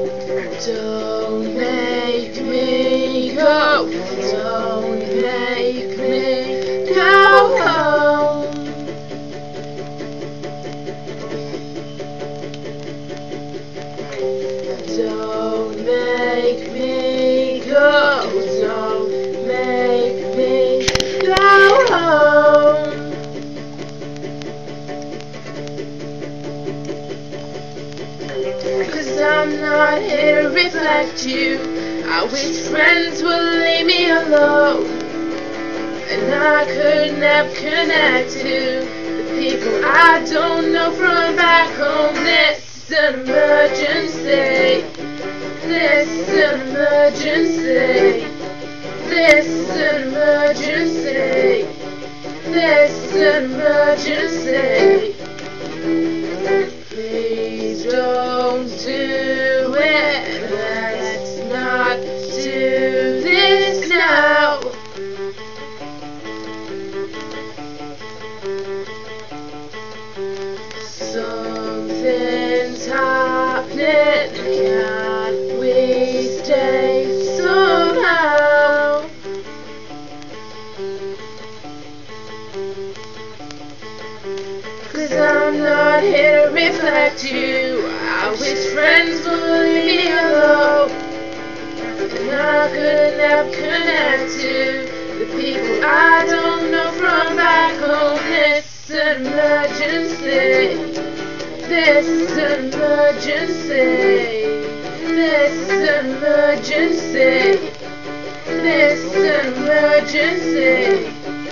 Don't make me go. Don't make me go home. Don't make me go. Don't make me go home. 'Cause I'm not here to reflect you. I wish friends would leave me alone, and I could never connect to the people I don't know from back home. This is an emergency. This is an emergency. This is an emergency. This is an emergency. Please don't do it. Let's not do this now. Something's happening. Can't we stay somehow? 'Cause I'm not here to reflect you. I wish friends would leave me alone, and I could never connect to the people I don't know from back home. This is an emergency. This is an emergency. This is an emergency. This is an emergency.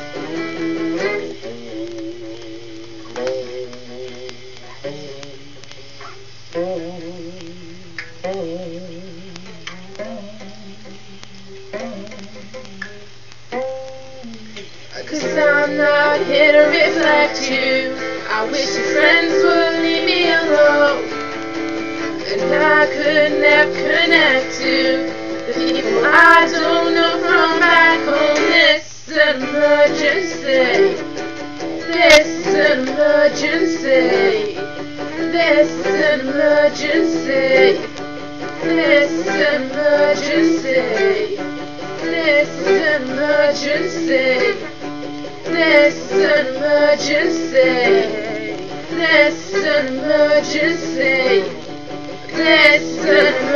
Cause I'm not here to reflect you. I wish your friends would leave me alone, and I could never connect to the people I don't know from back home. This is an emergency. This is an emergency. This is an emergency. This is an emergency. This is an emergency. This is an emergency. This is an emergency. This is an emergency.